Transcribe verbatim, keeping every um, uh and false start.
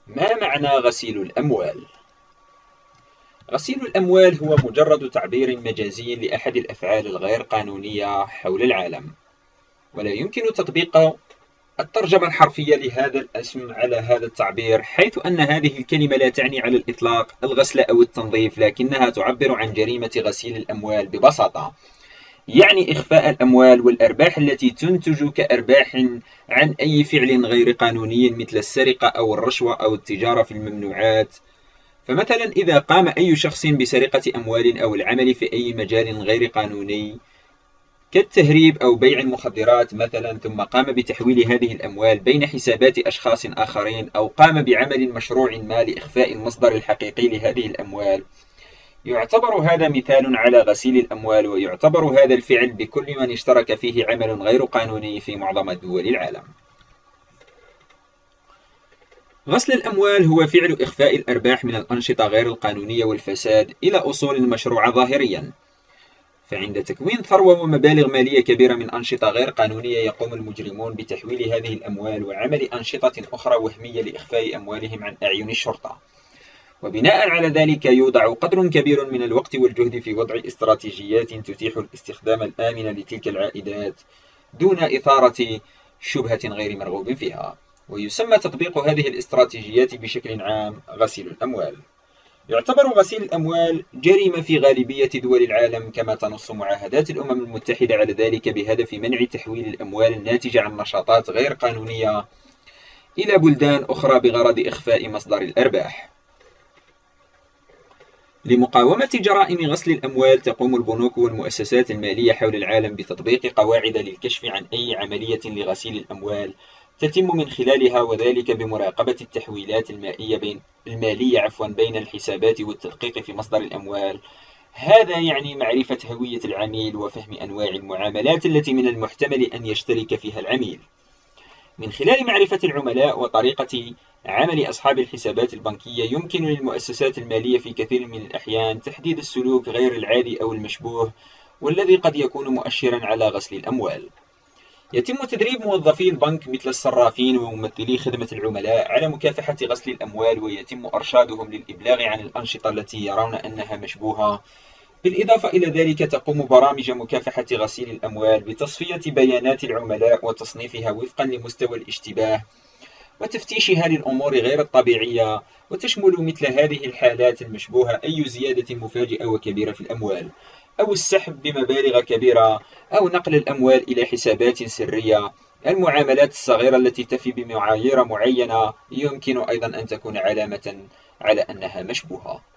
ما معنى غسيل الأموال؟ غسيل الأموال هو مجرد تعبير مجازي لأحد الأفعال الغير قانونية حول العالم، ولا يمكن تطبيق الترجمة الحرفية لهذا الاسم على هذا التعبير، حيث أن هذه الكلمة لا تعني على الإطلاق الغسل أو التنظيف، لكنها تعبر عن جريمة غسيل الأموال ببساطة. يعني إخفاء الأموال والأرباح التي تنتج كأرباح عن أي فعل غير قانوني مثل السرقة أو الرشوة أو التجارة في الممنوعات. فمثلا إذا قام أي شخص بسرقة أموال أو العمل في أي مجال غير قانوني كالتهريب أو بيع المخدرات مثلا، ثم قام بتحويل هذه الأموال بين حسابات أشخاص آخرين، أو قام بعمل مشروع ما لإخفاء المصدر الحقيقي لهذه الأموال، يعتبر هذا مثال على غسيل الأموال، ويعتبر هذا الفعل بكل من اشترك فيه عمل غير قانوني في معظم دول العالم. غسل الأموال هو فعل إخفاء الأرباح من الأنشطة غير القانونية والفساد إلى أصول مشروعة ظاهريا. فعند تكوين ثروة ومبالغ مالية كبيرة من أنشطة غير قانونية، يقوم المجرمون بتحويل هذه الأموال وعمل أنشطة أخرى وهمية لإخفاء أموالهم عن أعين الشرطة، وبناء على ذلك يوضع قدر كبير من الوقت والجهد في وضع استراتيجيات تتيح الاستخدام الآمن لتلك العائدات دون إثارة شبهة غير مرغوب فيها. ويسمى تطبيق هذه الاستراتيجيات بشكل عام غسيل الأموال. يعتبر غسيل الأموال جريمة في غالبية دول العالم، كما تنص معاهدات الأمم المتحدة على ذلك، بهدف منع تحويل الأموال الناتجة عن نشاطات غير قانونية إلى بلدان أخرى بغرض إخفاء مصدر الأرباح. لمقاومة جرائم غسل الأموال، تقوم البنوك والمؤسسات المالية حول العالم بتطبيق قواعد للكشف عن أي عملية لغسيل الأموال تتم من خلالها، وذلك بمراقبة التحويلات المائية بين المالية عفوا بين الحسابات والتدقيق في مصدر الأموال. هذا يعني معرفة هوية العميل وفهم أنواع المعاملات التي من المحتمل أن يشترك فيها العميل. من خلال معرفة العملاء وطريقة عمل أصحاب الحسابات البنكية، يمكن للمؤسسات المالية في كثير من الأحيان تحديد السلوك غير العادي أو المشبوه، والذي قد يكون مؤشرا على غسل الأموال. يتم تدريب موظفي البنك مثل الصرافين وممثلي خدمة العملاء على مكافحة غسل الأموال، ويتم إرشادهم للإبلاغ عن الأنشطة التي يرون أنها مشبوهة. بالإضافة إلى ذلك، تقوم برامج مكافحة غسيل الأموال بتصفية بيانات العملاء وتصنيفها وفقا لمستوى الاشتباه وتفتيشها للأمور غير الطبيعية، وتشمل مثل هذه الحالات المشبوهة أي زيادة مفاجئة وكبيرة في الأموال، أو السحب بمبالغ كبيرة، أو نقل الأموال إلى حسابات سرية. المعاملات الصغيرة التي تفي بمعايير معينة يمكن أيضا أن تكون علامة على أنها مشبوهة.